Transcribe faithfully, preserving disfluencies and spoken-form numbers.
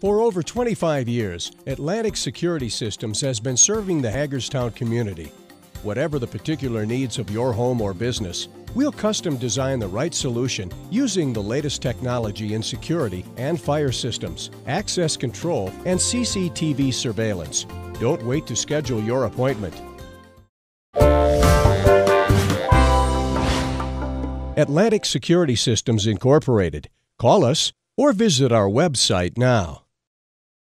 For over twenty-five years, Atlantic Security Systems has been serving the Hagerstown community. Whatever the particular needs of your home or business, we'll custom design the right solution using the latest technology in security and fire systems, access control, and C C T V surveillance. Don't wait to schedule your appointment. Atlantic Security Systems Incorporated. Call us or visit our website now.